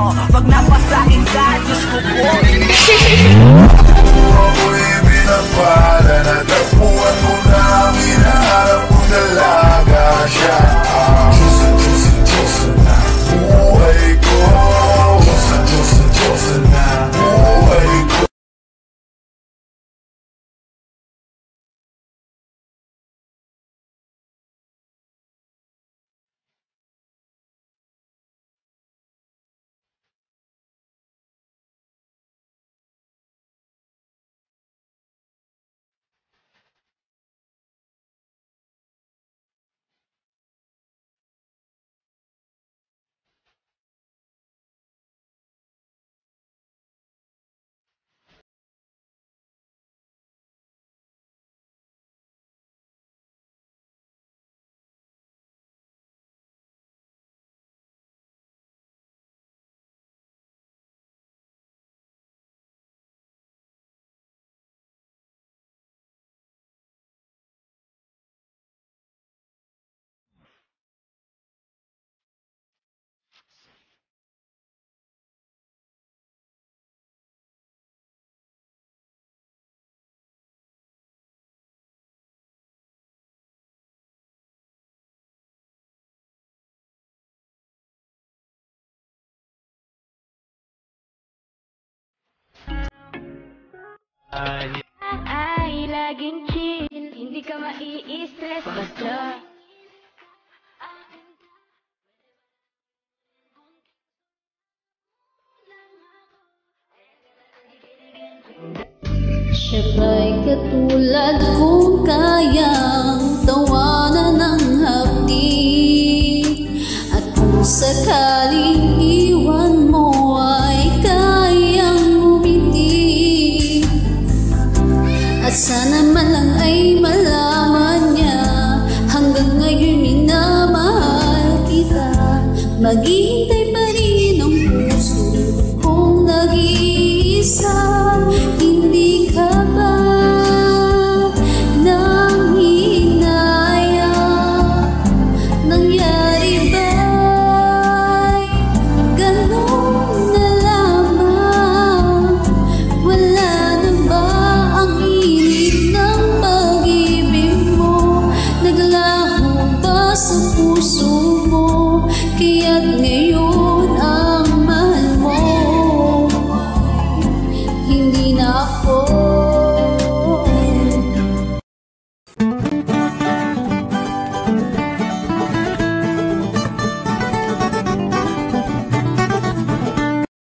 Pag napasain ka, Diyos ko po. Ako'y binabala na tagpuan mo na hinaharap kong dalaga siya. Diyosa na buhay ko. Diyosa na buhay ko. Ay, laging chill, hindi ka mai-stress basta siya'y katulad kong kayang tawanan ng hapdi. At kung sakaling iwan mo ay kayang umiti. At sana man lang ay malaman niya hanggang ngayon minamahal kita. Mag-iingat